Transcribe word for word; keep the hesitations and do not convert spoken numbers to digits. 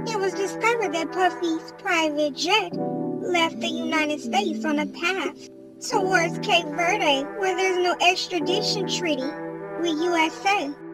It was discovered that Puffy's private jet left the United States on a path towards Cape Verde, where there's no extradition treaty with U S A.